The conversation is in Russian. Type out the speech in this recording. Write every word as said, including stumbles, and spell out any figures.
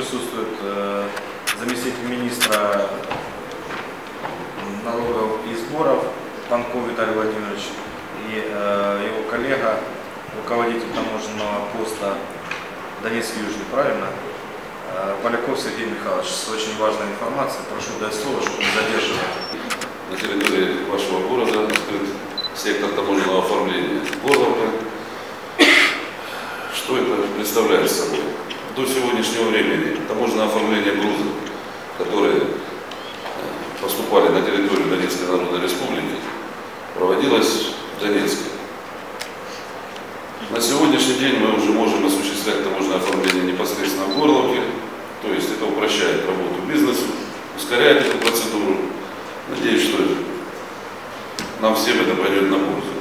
присутствует э, заместитель министра налогов и сборов Панков Виталий Владимирович и э, его коллега, руководитель таможенного поста Донецкий Южный, правильно? Э, Поляков Сергей Михайлович, с очень важной информацией. Прошу дать слово, чтобы не задерживать. На территории вашего города открыт сектор таможенного оформления Горловка. Что это представляет собой? До сегодняшнего времени таможенное оформление грузов, которые поступали на территорию Донецкой Народной Республики, проводилось в Донецке. На сегодняшний день мы уже можем осуществлять таможенное оформление непосредственно в Горловке, то есть это упрощает работу бизнесу, ускоряет эту процедуру. Надеюсь, что нам всем это пойдет на пользу.